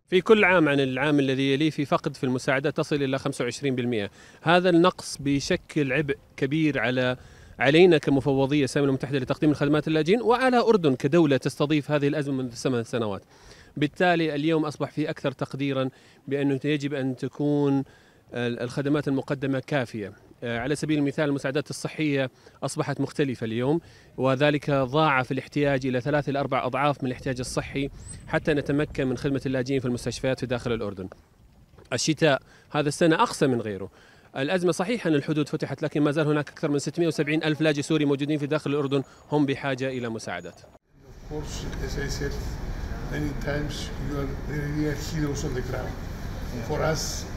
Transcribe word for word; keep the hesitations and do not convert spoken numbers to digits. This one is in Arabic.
في كل عام عن العام الذي يليه في فقد في المساعدات تصل إلى خمسة وعشرين بالمئة. هذا النقص بيشكل عبء كبير على علينا كمفوضية السامية المتحدة لتقديم الخدمات للاجئين، وعلى أردن كدولة تستضيف هذه الأزمة منذ ثمان سنوات. بالتالي اليوم أصبح في أكثر تقديرا بأنه يجب أن تكون الخدمات المقدمة كافية. على سبيل المثال المساعدات الصحية أصبحت مختلفة اليوم، وذلك ضاعف الاحتياج إلى ثلاث إلى أربع أضعاف من الاحتياج الصحي حتى نتمكن من خدمة اللاجئين في المستشفيات في داخل الأردن. الشتاء هذا السنة أقصى من غيره. الأزمة صحيح أن الحدود فتحت، لكن ما زال هناك أكثر من ستمئة وسبعين ألف لاجئ سوري موجودين في داخل الأردن، هم بحاجة إلى مساعدات. Many times you are really heroes on the ground. For us,